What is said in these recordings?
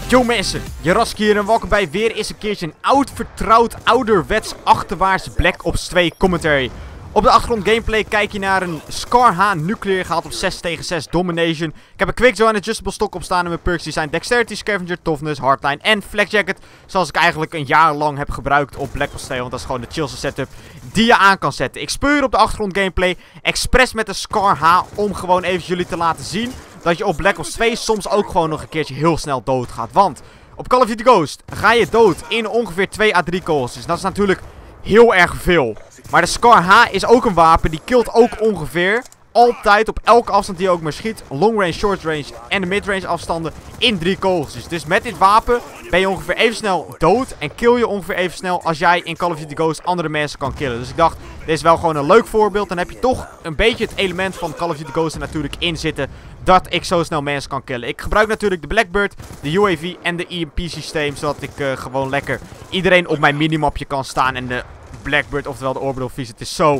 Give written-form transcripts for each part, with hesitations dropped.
Yo mensen, Jarask hier en welkom bij weer eens een keertje een oud vertrouwd ouderwets achterwaarts Black Ops 2 commentary. Op de achtergrond gameplay kijk je naar een Scar-H Nuclear gehaald op 6 tegen 6 Domination. Ik heb een Quick Draw en Adjustable Stock opstaan en mijn perks die zijn Dexterity, Scavenger, Toughness, Hardline en Flak Jacket. Zoals ik eigenlijk een jaar lang heb gebruikt op Black Ops 2, want dat is gewoon de chillste setup die je aan kan zetten. Ik speel hier op de achtergrond gameplay expres met de Scar-H om gewoon even jullie te laten zien dat je op Black Ops 2 soms ook gewoon nog een keertje heel snel dood gaat. Want op Call of Duty Ghost ga je dood in ongeveer 2 à 3 calls. Dus dat is natuurlijk heel erg veel. Maar de Scar-H is ook een wapen. Die killt ook ongeveer altijd op elke afstand die je ook maar schiet. Long range, short range en de mid range afstanden in 3 calls. Dus met dit wapen ben je ongeveer even snel dood. En kill je ongeveer even snel als jij in Call of Duty Ghost andere mensen kan killen. Dus ik dacht, dit is wel gewoon een leuk voorbeeld. Dan heb je toch een beetje het element van Call of Duty Ghost er natuurlijk in zitten. Dat ik zo snel mensen kan killen. Ik gebruik natuurlijk de Blackbird, de UAV en de EMP systeem. Zodat ik gewoon lekker iedereen op mijn minimapje kan staan. En de Blackbird, oftewel de Orbital Visit, is zo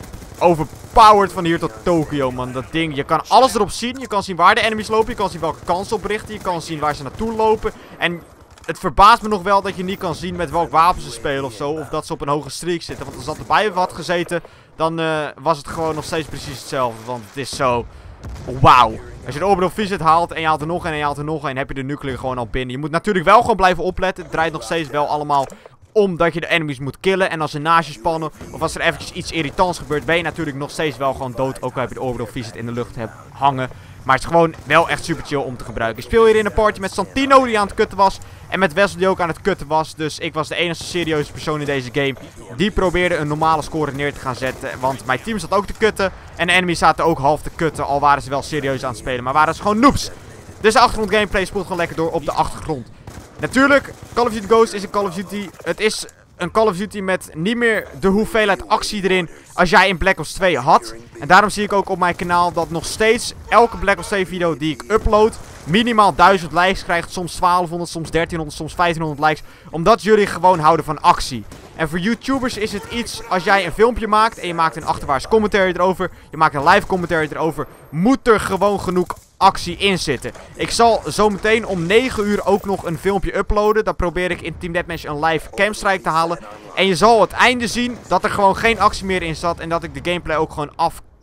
overpowered van hier tot Tokio, man. Dat ding, je kan alles erop zien. Je kan zien waar de enemies lopen. Je kan zien welke kansen oprichten. Je kan zien waar ze naartoe lopen. En het verbaast me nog wel dat je niet kan zien met welk wapen ze spelen of zo. Of dat ze op een hoge streak zitten. Want als dat erbij had gezeten, dan was het gewoon nog steeds precies hetzelfde. Want het is zo wauw. Als je de Orbital Visit haalt en je haalt er nog een en je haalt er nog een, heb je de nuclear gewoon al binnen. Je moet natuurlijk wel gewoon blijven opletten. Het draait nog steeds wel allemaal omdat je de enemies moet killen. En als ze naast je spannen of als er eventjes iets irritants gebeurt, ben je natuurlijk nog steeds wel gewoon dood. Ook al heb je de Orbital Visit in de lucht hangen. Maar het is gewoon wel echt super chill om te gebruiken. Ik speel hier in een party met Santino die aan het kutten was. En met Wessel die ook aan het kutten was. Dus ik was de enige serieuze persoon in deze game die probeerde een normale score neer te gaan zetten. Want mijn team zat ook te kutten. En de enemies zaten ook half te kutten. Al waren ze wel serieus aan het spelen. Maar waren ze gewoon noobs. Dus de achtergrond gameplay spoelt gewoon lekker door op de achtergrond. Natuurlijk, Call of Duty Ghost is een Call of Duty. Het is een Call of Duty met niet meer de hoeveelheid actie erin als jij in Black Ops 2 had. En daarom zie ik ook op mijn kanaal dat nog steeds elke Black Ops 2 video die ik upload minimaal 1000 likes krijgt. Soms 1200, soms 1300, soms 1500 likes. Omdat jullie gewoon houden van actie. En voor YouTubers is het iets, als jij een filmpje maakt en je maakt een achterwaarts commentary erover, je maakt een live commentary erover, moet er gewoon genoeg actie in zitten. Ik zal zo meteen om 9 uur ook nog een filmpje uploaden. Dan probeer ik in Team Deathmatch een live camstrike te halen. En je zal het einde zien dat er gewoon geen actie meer in zat. En dat ik de gameplay ook gewoon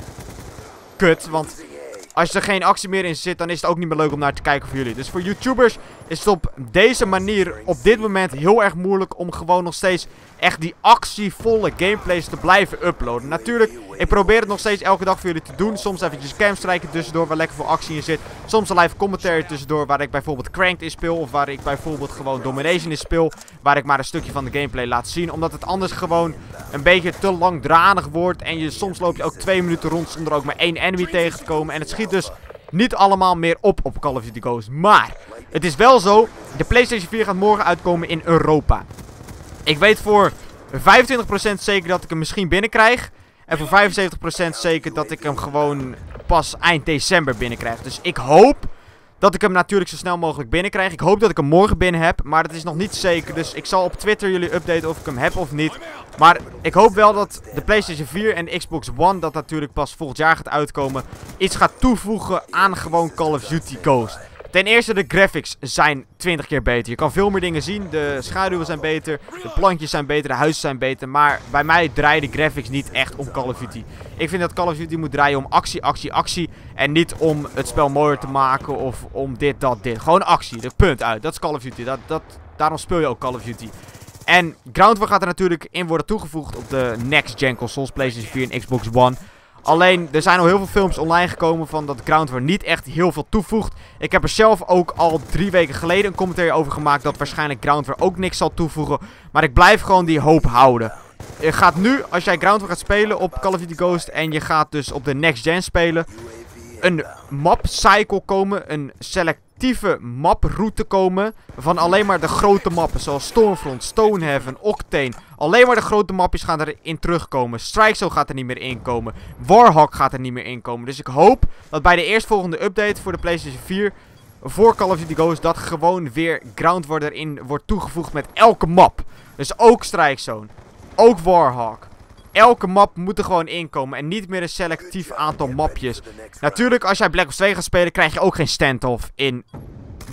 afkut. Want als er geen actie meer in zit, dan is het ook niet meer leuk om naar te kijken voor jullie. Dus voor YouTubers is het op deze manier op dit moment heel erg moeilijk om gewoon nog steeds echt die actievolle gameplays te blijven uploaden. Natuurlijk, ik probeer het nog steeds elke dag voor jullie te doen. Soms eventjes camstrijken tussendoor waar lekker veel actie in zit. Soms een live commentary tussendoor waar ik bijvoorbeeld Cranked in speel. Of waar ik bijvoorbeeld gewoon Domination in speel. Waar ik maar een stukje van de gameplay laat zien. Omdat het anders gewoon een beetje te langdradig wordt. En soms loop je ook 2 minuten rond zonder ook maar 1 enemy tegen te komen. En het schiet dus niet allemaal meer op Call of Duty Ghost. Maar het is wel zo, de PlayStation 4 gaat morgen uitkomen in Europa. Ik weet voor 25% zeker dat ik hem misschien binnenkrijg. En voor 75% zeker dat ik hem gewoon pas eind december binnenkrijg. Dus ik hoop dat ik hem natuurlijk zo snel mogelijk binnenkrijg. Ik hoop dat ik hem morgen binnen heb. Maar dat is nog niet zeker. Dus ik zal op Twitter jullie updaten of ik hem heb of niet. Maar ik hoop wel dat de PlayStation 4 en de Xbox One, dat natuurlijk pas volgend jaar gaat uitkomen, iets gaat toevoegen aan gewoon Call of Duty Ghost. Ten eerste, de graphics zijn 20 keer beter. Je kan veel meer dingen zien. De schaduwen zijn beter. De plantjes zijn beter. De huizen zijn beter. Maar bij mij draaien de graphics niet echt om Call of Duty. Ik vind dat Call of Duty moet draaien om actie, actie, actie. En niet om het spel mooier te maken of om dit, dat, dit. Gewoon actie. De punt uit. Dat is Call of Duty. Daarom speel je ook Call of Duty. En Ground War gaat er natuurlijk in worden toegevoegd op de next gen consoles. PlayStation 4 en Xbox One. Alleen, er zijn al heel veel films online gekomen van dat Ground War niet echt heel veel toevoegt. Ik heb er zelf ook al 3 weken geleden een commentary over gemaakt dat waarschijnlijk Ground War ook niks zal toevoegen. Maar ik blijf gewoon die hoop houden. Je gaat nu, als jij Ground War gaat spelen op Call of Duty Ghost en je gaat dus op de next gen spelen, een map cycle komen, een selectieve maproute komen van alleen maar de grote mappen zoals Stormfront, Stonehaven, Octane. Alleen maar de grote mapjes gaan erin terugkomen. Strike Zone gaat er niet meer in komen. Warhawk gaat er niet meer in komen. Dus ik hoop dat bij de eerstvolgende update voor de PlayStation 4 voor Call of Duty Ghost dat gewoon weer Ground War erin wordt toegevoegd met elke map. Dus ook Strike Zone, ook Warhawk. Elke map moet er gewoon inkomen en niet meer een selectief aantal mapjes. Natuurlijk, als jij Black Ops 2 gaat spelen, krijg je ook geen standoff in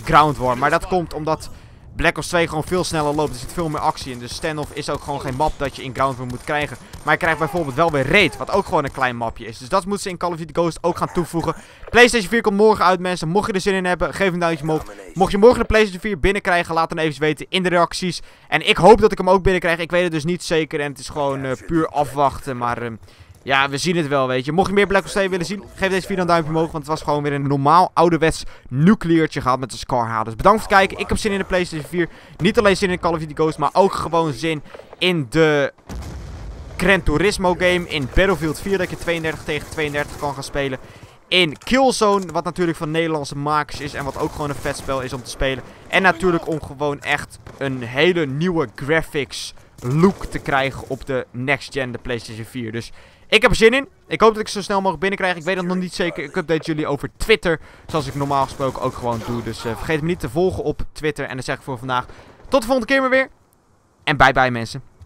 Ground War. Maar dat komt omdat Black Ops 2 gewoon veel sneller loopt. Er zit veel meer actie in. Dus Standoff is ook gewoon geen map dat je in Ground War moet krijgen. Maar je krijgt bijvoorbeeld wel weer Raid. Wat ook gewoon een klein mapje is. Dus dat moeten ze in Call of Duty Ghost ook gaan toevoegen. PlayStation 4 komt morgen uit, mensen. Mocht je er zin in hebben, geef een duimpje omhoog. Mocht je morgen de PlayStation 4 binnenkrijgen, laat dan even weten in de reacties. En ik hoop dat ik hem ook binnenkrijg. Ik weet het dus niet zeker. En het is gewoon puur afwachten. Maar ja, we zien het wel, weet je. Mocht je meer Black Ops 2 willen zien, geef deze video een duimpje omhoog. Want het was gewoon weer een normaal ouderwets nucleartje gehad met de Scar H. Dus bedankt voor het kijken. Ik heb zin in de PlayStation 4. Niet alleen zin in Call of Duty Ghost, maar ook gewoon zin in de Gran Turismo game. In Battlefield 4 dat je 32 tegen 32 kan gaan spelen. In Killzone, wat natuurlijk van Nederlandse makers is. En wat ook gewoon een vet spel is om te spelen. En natuurlijk om gewoon echt een hele nieuwe graphics look te krijgen op de next gen, de PlayStation 4. Dus ik heb er zin in. Ik hoop dat ik zo snel mogelijk binnenkrijg. Ik weet het nog niet zeker. Ik update jullie over Twitter. Zoals ik normaal gesproken ook gewoon doe. Dus vergeet me niet te volgen op Twitter. En dan zeg ik voor vandaag tot de volgende keer maar weer. En bye bye mensen.